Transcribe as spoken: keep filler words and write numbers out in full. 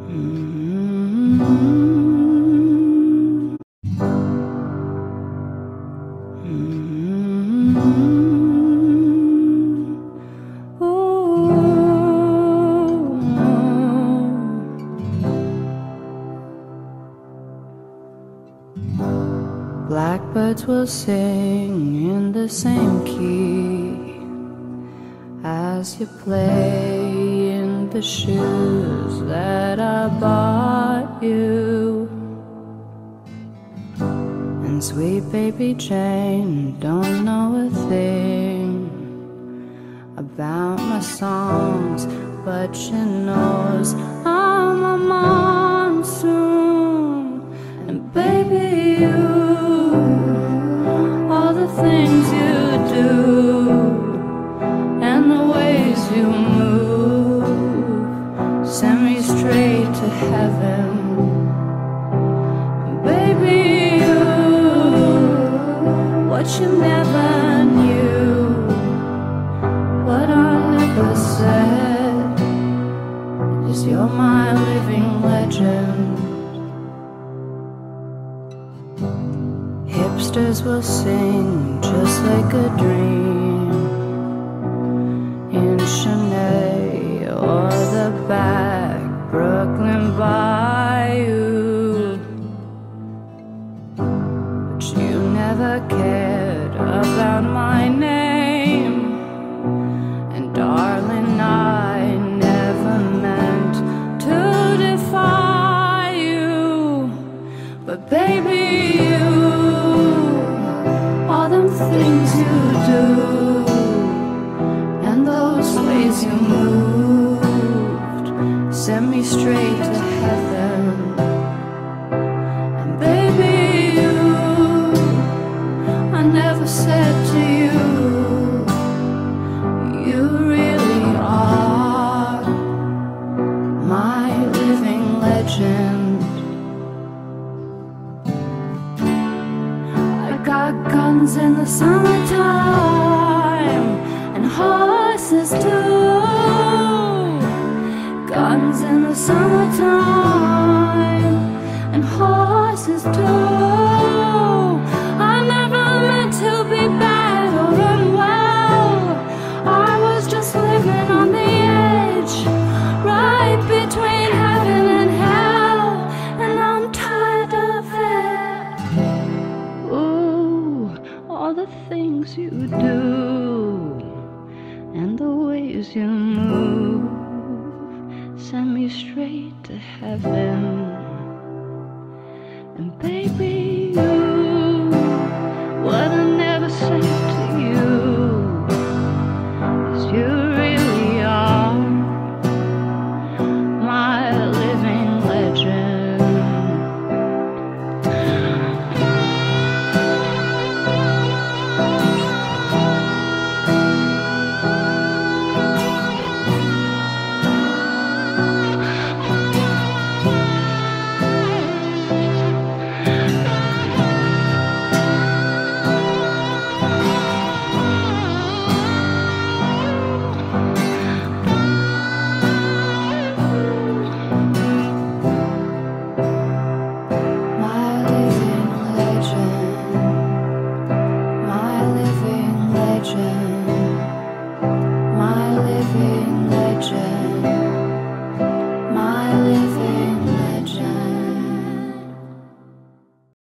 Blackbirds will sing in the same key as you play in the shoes that I bought you. And sweet baby Jane don't know a thing about my songs, but she knows I'm a monsoon. And baby, you, all the things you do and the ways you move send me straight to heaven. Baby, you, what you never knew, what I never said, is you're my living legend. Hipsters will sing just like a dream in Chennai or the back Brooklyn bayou, but you never cared about my name, and darling, I never meant to defy you, but baby, things you do and those ways you moved send me straight to heaven. And baby, you, I never said to you, you really are my living legend. Got guns in the summertime and horses too. Guns in the summertime and horses too. I never meant to be bad or unwell. I was just living on the edge, right between heaven and hell, and I'm tired of it. All the things you do and the ways you move send me straight to heaven.